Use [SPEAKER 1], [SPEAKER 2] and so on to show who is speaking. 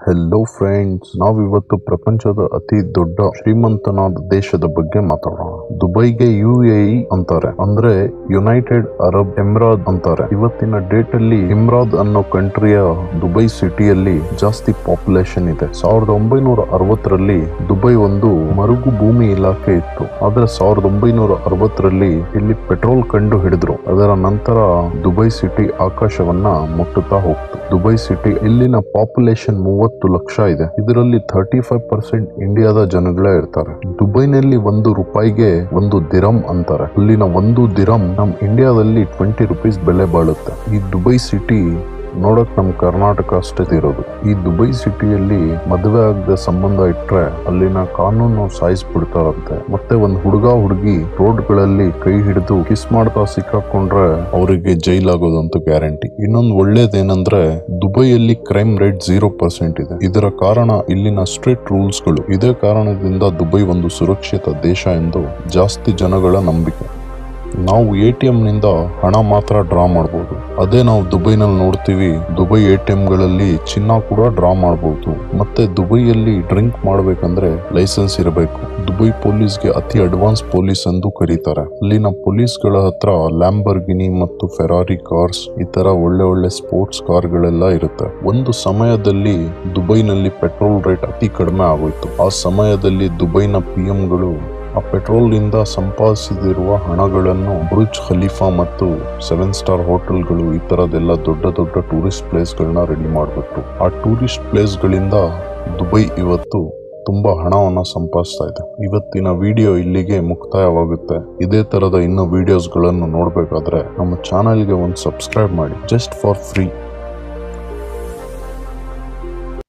[SPEAKER 1] Hello friends, ನಾವಿವತ್ತು ಪ್ರಪಂಚದ ಅತಿ ದೊಡ್ಡ ಶ್ರೀಮಂತನಾದ ದೇಶದ ಬಗ್ಗೆ ಮಾತಾಡೋಣ. ದುಬೈಗೆ UAE ಅಂತಾರೆ, ಅಂದ್ರೆ ಯುನೈಟೆಡ್ ಅರಬ್ ಎಮಿರಾತ್ ಅಂತಾರೆ. ಇವತ್ತಿನ ಡೇಟ್ ಅಲ್ಲಿ ಎಮಿರಾತ್ ಅನ್ನೋ ಕಂಟ್ರಿಯ ದುಬೈ ಸಿಟಿಯಲ್ಲಿ ಜಾಸ್ತಿ ಪಾಪ್ಯುಲೇಷನ್ ಇದೆ. 1960ರಲ್ಲಿ ದುಬೈ ಒಂದು ಮರುಗು ಭೂಮಿ ಇಲಾಖೆ ಇತ್ತು. ಆದ್ರೆ 1960ರಲ್ಲಿ ಇಲ್ಲಿ ಪೆಟ್ರೋಲ್ ಕಂಡು ಹಿಡಿದ್ರು. ಅದರ ನಂತರ ದುಬೈ ಸಿಟಿ ಆಕಾಶವನ್ನ ಮುಟ್ಟುತ್ತಾ ಹೋಗ್ತು. ದುಬೈ ಸಿಟಿ ಇಲ್ಲಿನ ಪಾಪ್ಯುಲೇಷನ್ 30 ಲಕ್ಷ ಇದೆ. ಇದರಲ್ಲಿ 35% ಇಂಡಿಯಾದ ಜನಗಳೇ ಇರ್ತಾರೆ. ದುಬೈನಲ್ಲಿ ₹1 ಒಂದು ದಿರಂ ಅಂತಾರೆ. ಅಲ್ಲಿನ ಒಂದು ದಿರಂ ನಮ್ ಇಂಡಿಯಾದಲ್ಲಿ 20 ರೂಪೀಸ್ ಬೆಲೆ ಬಾಳುತ್ತೆ. ಈ ದುಬೈ ಸಿಟಿ ನೋಡಕ್ ನಮ್ ಕರ್ನಾಟಕ ಅಷ್ಟೇ ಇರೋದು. ಈ ದುಬೈ ಸಿಟಿಯಲ್ಲಿ ಮದುವೆ ಆಗದೆ ಸಂಬಂಧ ಇಟ್ರೆ ಅಲ್ಲಿನ ಕಾನೂನು ಸಾಯಿಸ್ಬಿಡ್ತಾರಂತೆ. ಮತ್ತೆ ಒಂದ್ ಹುಡುಗಿ ರೋಡ್ಗಳಲ್ಲಿ ಕೈ ಹಿಡಿದು ಕಿಸ್ ಮಾಡ್ತಾ ಸಿಕ್ಕಾಕೊಂಡ್ರೆ ಅವರಿಗೆ ಜೈಲ್ ಆಗೋದಂತೂ ಗ್ಯಾರಂಟಿ. ಇನ್ನೊಂದು ಒಳ್ಳೇದೇನಂದ್ರೆ ದುಬೈಯಲ್ಲಿ ಕ್ರೈಮ್ ರೇಟ್ 0% ಇದೆ. ಇದರ ಕಾರಣ ಇಲ್ಲಿನ ಸ್ಟ್ರಿಕ್ಟ್ ರೂಲ್ಸ್ ಗಳು. ಇದೇ ಕಾರಣದಿಂದ ದುಬೈ ಒಂದು ಸುರಕ್ಷಿತ ದೇಶ ಎಂದು ಜಾಸ್ತಿ ಜನಗಳ ನಂಬಿಕೆ. ನಾವು ATM ನಿಂದ ಹಣ ಮಾತ್ರ ಡ್ರಾ ಮಾಡಬಹುದು. ಅದೇ ನಾವು ದುಬೈನಲ್ಲಿ ನೋಡ್ತೀವಿ, ದುಬೈ ATM ಗಳಲ್ಲಿ ಚಿನ್ನ ಕೂಡ ಡ್ರಾ ಮಾಡಬಹುದು. ಮತ್ತೆ ದುಬೈಯಲ್ಲಿ ಡ್ರಿಂಕ್ ಮಾಡ್ಬೇಕಂದ್ರೆ ಲೈಸೆನ್ಸ್ ಇರಬೇಕು. ದುಬೈ ಪೊಲೀಸ್ಗೆ ಅತಿ ಅಡ್ವಾನ್ಸ್ ಪೊಲೀಸ್ ಎಂದು ಕರೀತಾರೆ. ಅಲ್ಲಿನ ಪೊಲೀಸ್ಗಳ ಹತ್ರ ಲ್ಯಾಂಬರ್ಗಿನಿ ಮತ್ತು ಫೆರಾರಿ ಕಾರ್ಸ್, ಈ ತರ ಒಳ್ಳೆ ಸ್ಪೋರ್ಟ್ಸ್ ಕಾರ್ಗಳೆಲ್ಲ ಇರುತ್ತೆ. ಒಂದು ಸಮಯದಲ್ಲಿ ದುಬೈನಲ್ಲಿ ಪೆಟ್ರೋಲ್ ರೇಟ್ ಅತಿ ಕಡಿಮೆ ಆಗೋಯ್ತು. ಆ ಸಮಯದಲ್ಲಿ ದುಬೈನ PMಗಳು ಆ ಪೆಟ್ರೋಲ್ ಇಂದ ಸಂಪಾದಿಸಿದಿರುವ ಹಣಗಳನ್ನು ಬುರ್ಜ್ ಖಲೀಫಾ ಮತ್ತು 7 ಸ್ಟಾರ್ ಹೋಟೆಲ್ಗಳು, ಈ ತರದೆಲ್ಲ ದೊಡ್ಡ ಟೂರಿಸ್ಟ್ ಪ್ಲೇಸ್ ಗಳನ್ನ ರೆಡಿ ಮಾಡ್ಬಿಟ್ರು. ಆ ಟೂರಿಸ್ಟ್ ಪ್ಲೇಸ್ ಗಳಿಂದ ದುಬೈ ಇವತ್ತು ತುಂಬಾ ಹಣವನ್ನ ಸಂಪಾದಿಸ್ತಾ ಇದೆ. ಇವತ್ತಿನ ವಿಡಿಯೋ ಇಲ್ಲಿಗೆ ಮುಕ್ತಾಯವಾಗುತ್ತೆ. ಇದೇ ತರದ ಇನ್ನೂ ವಿಡಿಯೋಸ್ ಗಳನ್ನು ನೋಡ್ಬೇಕಾದ್ರೆ ನಮ್ಮ ಚಾನೆಲ್ಗೆ ಒಂದು ಸಬ್ಸ್ಕ್ರೈಬ್ ಮಾಡಿ, ಜಸ್ಟ್ ಫಾರ್ ಫ್ರೀ.